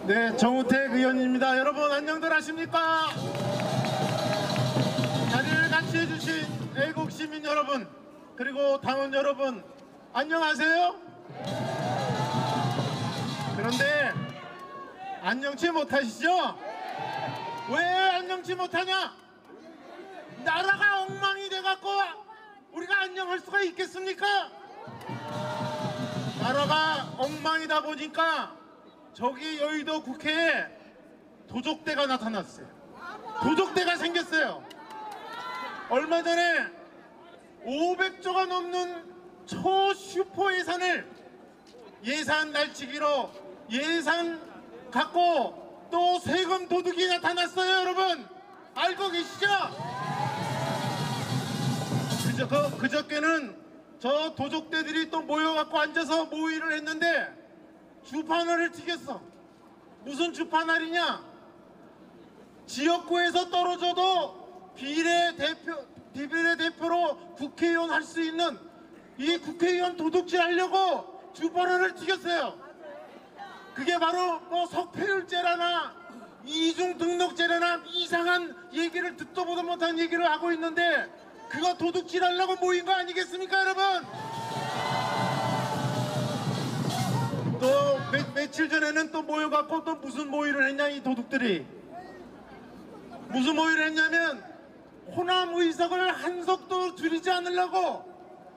네, 정우택 의원입니다. 여러분 안녕들 하십니까? 자리를 같이 해주신 애국 시민 여러분, 그리고 당원 여러분, 안녕하세요? 그런데 안녕치 못하시죠? 왜 안녕치 못하냐? 나라가 엉망이 돼갖고 우리가 안녕할 수가 있겠습니까? 나라가 엉망이다 보니까 저기 여의도 국회에 도적대가 나타났어요. 도적대가 생겼어요. 얼마 전에 500조가 넘는 초슈퍼 예산을 예산 날치기로 예산 갖고 또 세금 도둑이 나타났어요. 여러분 알고 계시죠? 그저께는 저 도적대들이 또 모여갖고 앉아서 모의를 했는데 주판알을 튀겼어. 무슨 주판알이냐? 지역구에서 떨어져도 비례대표로 국회의원 할 수 있는 이 국회의원 도둑질 하려고 주판알을 튀겼어요. 그게 바로 뭐 석패율제라나 이중등록제라나 이상한 얘기를 듣도 보도 못한 얘기를 하고 있는데 그거 도둑질 하려고 모인 거 아니겠습니까 여러분? 또 며칠 전에는 또 모여갖고 또 무슨 모의를 했냐, 이 도둑들이. 무슨 모의를 했냐면 호남 의석을 한 석도 줄이지 않으려고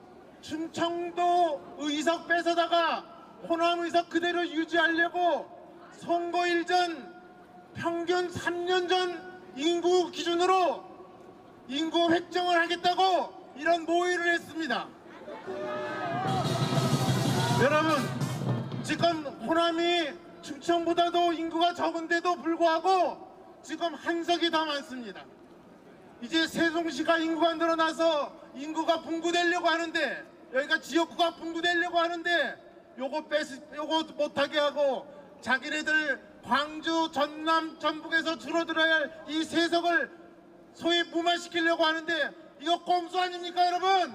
충청도 의석 뺏어다가 호남 의석 그대로 유지하려고 선거일 전 평균 3년 전 인구 기준으로 인구 획정을 하겠다고 이런 모의를 했습니다. 여러분 지금 호남이 충청보다도 인구가 적은데도 불구하고 지금 한석이 더 많습니다. 이제 세종시가 인구가 늘어나서 인구가 분구되려고 하는데, 여기가 지역구가 분구되려고 하는데 요거 못하게 하고 자기네들 광주, 전남, 전북에서 줄어들어야 할 이 세석을 소위 무마시키려고 하는데 이거 꼼수 아닙니까 여러분?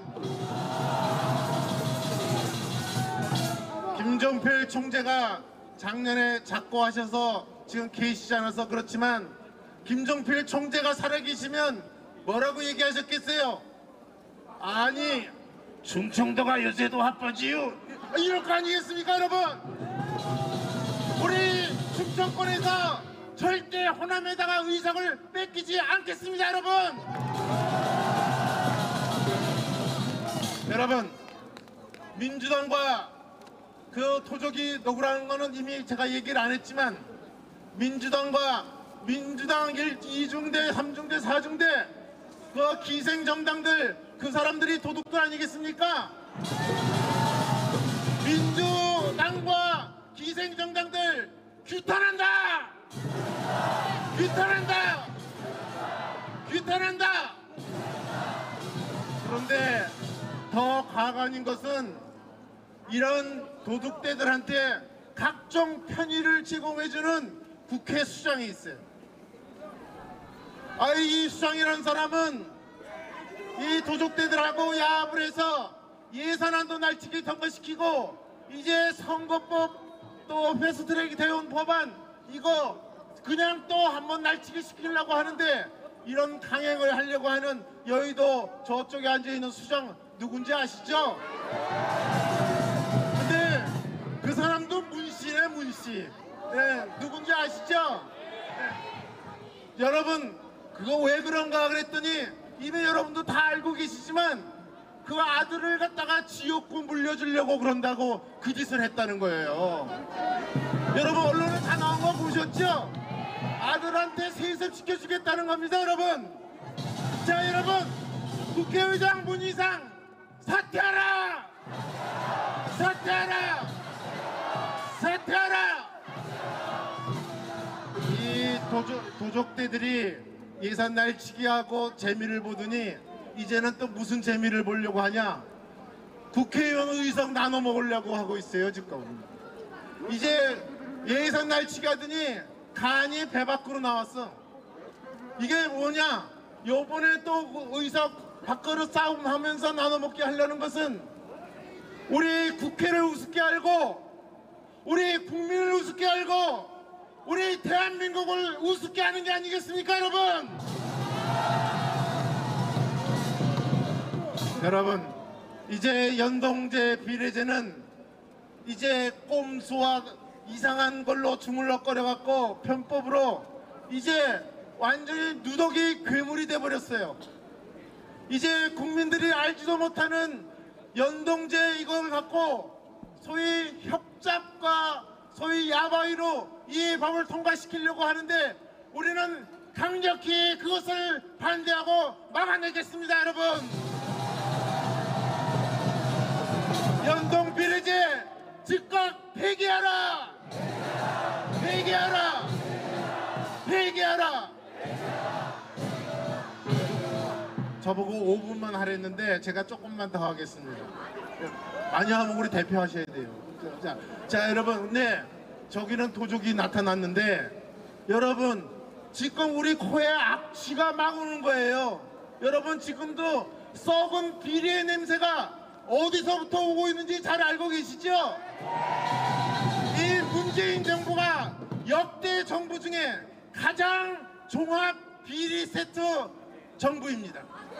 김종필 총재가 작년에 작고하셔서 지금 계시지 않아서 그렇지만 김종필 총재가 살아계시면 뭐라고 얘기하셨겠어요? 아니 충청도가 요새도 화빠지요 이럴 거 아니겠습니까 여러분? 우리 충청권에서 절대 호남에다가 의석을 뺏기지 않겠습니다 여러분. 여러분 민주당과 그 토족이 누구라는 거는 이미 제가 얘기를 안 했지만 민주당과 민주당 2중대 3중대 4중대 그 기생정당들 그 사람들이 도둑들 아니겠습니까? 민주당과 기생정당들 규탄한다! 규탄한다! 규탄한다! 그런데 더 가관인 것은 이런 도둑대들한테 각종 편의를 제공해주는 국회 수장이 있어요. 이 수장이라는 사람은 이 도둑대들하고 야합을 해서 예산안도 날치기 통과시키고 이제 선거법 또 패스트트랙이 되어온 법안 이거 그냥 또 한번 날치기 시키려고 하는데 이런 강행을 하려고 하는 여의도 저쪽에 앉아있는 수장 누군지 아시죠? 근데 그 사람도 문씨네 문씨. 네, 누군지 아시죠? 네. 여러분 그거 왜 그런가 그랬더니 이미 여러분도 다 알고 계시지만 그 아들을 갖다가 지옥구 물려주려고 그런다고 그 짓을 했다는 거예요. 여러분 언론에 다 나온 거 보셨죠? 아들한테 세습시켜주겠다는 겁니다 여러분. 자 여러분 국회의장 문희상 사퇴하라! 사퇴하라! 사퇴하라! 이 도적대들이 예산 날치기하고 재미를 보더니 이제는 또 무슨 재미를 보려고 하냐? 국회의원 의석 나눠 먹으려고 하고 있어요 지금. 이제 예산 날치기 하더니 간이 배 밖으로 나왔어. 이게 뭐냐? 요번에 또 의석 밖으로 싸움하면서 나눠 먹게 하려는 것은 우리 국회를 우습게 알고 우리 국민을 우습게 알고 우리 대한민국을 우습게 하는 게 아니겠습니까, 여러분? 여러분, 이제 연동제 비례제는 이제 꼼수와 이상한 걸로 주물럭거려 갖고 편법으로 이제 완전히 누더기 괴물이 돼버렸어요. 이제 국민들이 알지도 못하는 연동제 이걸 갖고 소위 협잡과 소위 야바위로 이 법을 통과시키려고 하는데 우리는 강력히 그것을 반대하고 막아내겠습니다, 여러분. 연동 비례제 즉각 폐기하라! 폐기하라! 폐기하라! 저보고 5분만 하랬는데 제가 조금만 더 하겠습니다. 많이 하면 우리 대표하셔야 돼요. 자 여러분, 네, 저기는 도적이 나타났는데 여러분, 지금 우리 코에 악취가 막 오는 거예요. 여러분, 지금도 썩은 비리의 냄새가 어디서부터 오고 있는지 잘 알고 계시죠? 이 문재인 정부가 역대 정부 중에 가장 종합 비리 세트 정부입니다.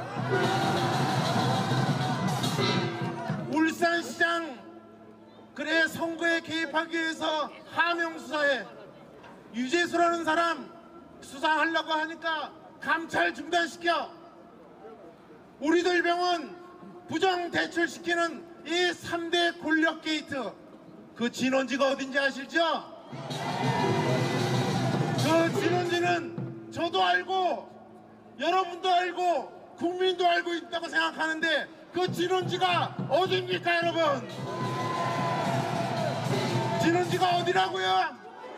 울산시장 그래 선거에 개입하기 위해서 하명수사에 유재수라는 사람 수사하려고 하니까 감찰 중단시켜 우리들 병원 부정 대출시키는 이 3대 권력 게이트, 그 진원지가 어딘지 아시죠? 그 진원지는 저도 알고 여러분도 알고 국민도 알고 있다고 생각하는데 그 진원지가 어디입니까, 여러분? 진원지가 어디라고요?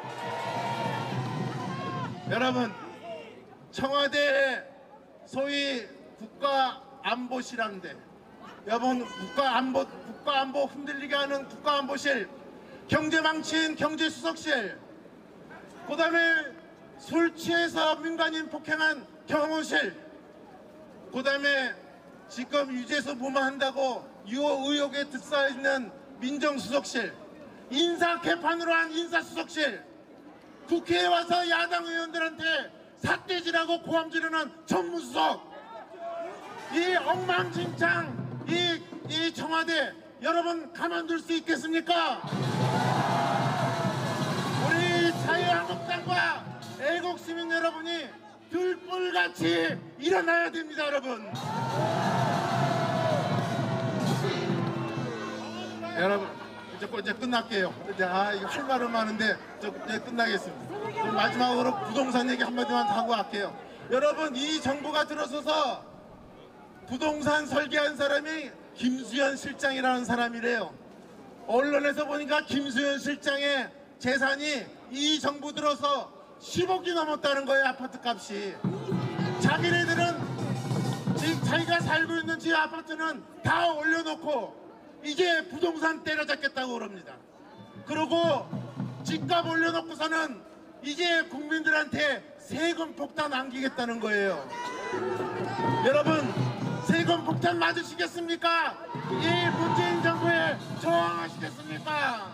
여러분, 청와대 소위 국가안보실한데 여러분, 국가안보 흔들리게 하는 국가안보실, 경제망친 경제수석실, 그 다음에 술 취해서 민간인 폭행한 경호실, 그 다음에 지금 유재수 무마한다고 유호 의혹에 들싸있는 민정수석실, 인사 개판으로 한 인사수석실, 국회에 와서 야당 의원들한테 삿대질하고 고함 지르는 정무수석, 이 엉망진창 이 청와대 여러분 가만둘 수 있겠습니까? 우리 자유한국당과 애국시민 여러분이 들불같이 일어나야 됩니다, 여러분. 여러분, 이제 끝날게요. 이거 할 말은 많은데 이제 끝나겠습니다. 마지막으로 부동산 얘기 한마디만 하고 갈게요. 여러분, 이 정부가 들어서서 부동산 설계한 사람이 김수현 실장이라는 사람이래요. 언론에서 보니까 김수현 실장의 재산이 이 정부 들어서 10억이 넘었다는 거예요, 아파트 값이. 자기네들은 지금 자기가 살고 있는 집 아파트는 다 올려놓고 이제 부동산 때려잡겠다고 그럽니다. 그리고 집값 올려놓고서는 이제 국민들한테 세금 폭탄 안기겠다는 거예요. 여러분, 세금 폭탄 맞으시겠습니까? 이 문재인 정부에 저항하시겠습니까?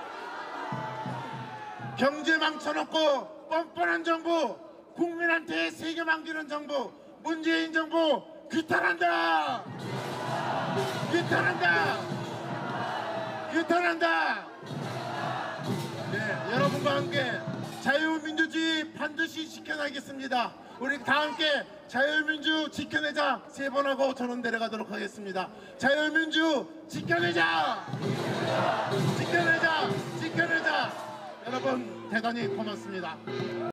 경제 망쳐놓고 뻔뻔한 정부, 국민한테 세금 안기는 정부, 문재인 정부 규탄한다! 규탄한다! 규탄한다! 네, 여러분과 함께 자유민주주의 반드시 지켜나겠습니다. 우리 다 함께 자유민주 지켜내자 세 번 하고 저는 내려가도록 하겠습니다. 자유민주 지켜내자! 지켜내자! 지켜내자! 여러분 대단히 고맙습니다.